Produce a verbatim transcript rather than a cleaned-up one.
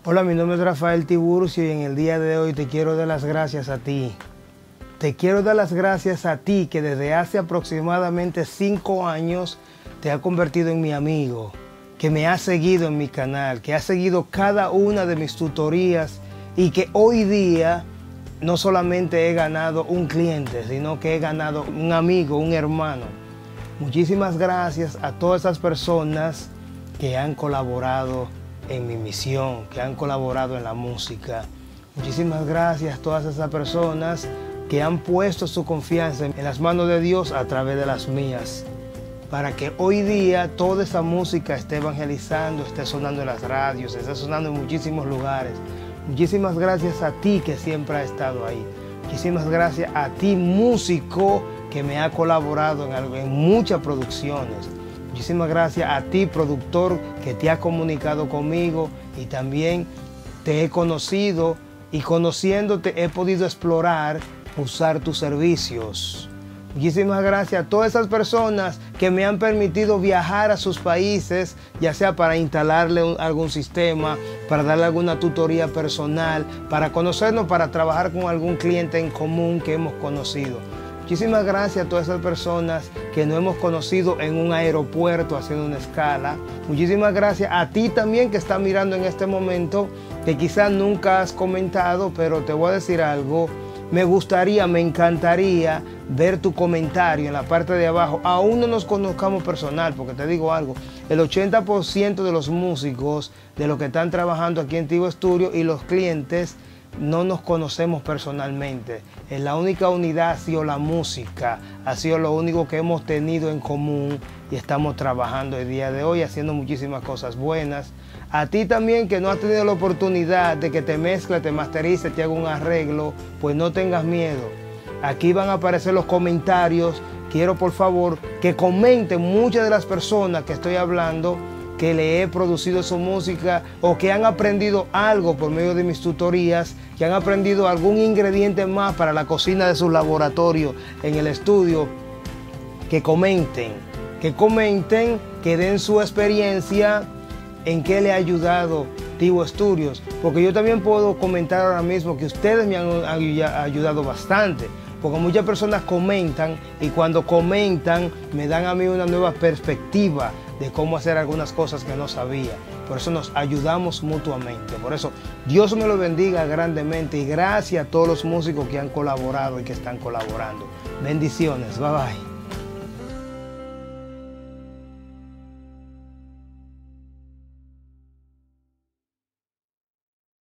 Hola, mi nombre es Rafael Tiburcio y en el día de hoy te quiero dar las gracias a ti. Te quiero dar las gracias a ti que desde hace aproximadamente cinco años te has convertido en mi amigo, que me has seguido en mi canal, que has seguido cada una de mis tutorías y que hoy día no solamente he ganado un cliente, sino que he ganado un amigo, un hermano. Muchísimas gracias a todas esas personas que han colaborado en mi misión, que han colaborado en la música. Muchísimas gracias a todas esas personas que han puesto su confianza en las manos de Dios a través de las mías, para que hoy día toda esa música esté evangelizando, esté sonando en las radios, esté sonando en muchísimos lugares. Muchísimas gracias a ti que siempre has estado ahí. Muchísimas gracias a ti, músico, que me ha colaborado en, algo, en muchas producciones. Muchísimas gracias a ti, productor, que te has comunicado conmigo y también te he conocido y conociéndote he podido explorar, usar tus servicios. Muchísimas gracias a todas esas personas que me han permitido viajar a sus países, ya sea para instalarle un, algún sistema, para darle alguna tutoría personal, para conocernos, para trabajar con algún cliente en común que hemos conocido. Muchísimas gracias a todas esas personas que nos hemos conocido en un aeropuerto haciendo una escala. Muchísimas gracias a ti también que estás mirando en este momento, que quizás nunca has comentado, pero te voy a decir algo. Me gustaría, me encantaría ver tu comentario en la parte de abajo. Aún no nos conozcamos personal, porque te digo algo, el ochenta por ciento de los músicos, de los que están trabajando aquí en Tigo Studio y los clientes, no nos conocemos personalmente. En la única unidad ha sido la música, ha sido lo único que hemos tenido en común y estamos trabajando el día de hoy, haciendo muchísimas cosas buenas. A ti también que no has tenido la oportunidad de que te mezcle, te masterice, te haga un arreglo, pues no tengas miedo. Aquí van a aparecer los comentarios. Quiero por favor que comenten muchas de las personas que estoy hablando, que le he producido su música o que han aprendido algo por medio de mis tutorías, que han aprendido algún ingrediente más para la cocina de su laboratorio en el estudio. Que comenten, que comenten, que den su experiencia en qué le ha ayudado Tigo Studios, porque yo también puedo comentar ahora mismo que ustedes me han ayudado bastante, porque muchas personas comentan y cuando comentan me dan a mí una nueva perspectiva de cómo hacer algunas cosas que no sabía. Por eso nos ayudamos mutuamente. Por eso Dios me lo bendiga grandemente y gracias a todos los músicos que han colaborado y que están colaborando. Bendiciones. Bye bye.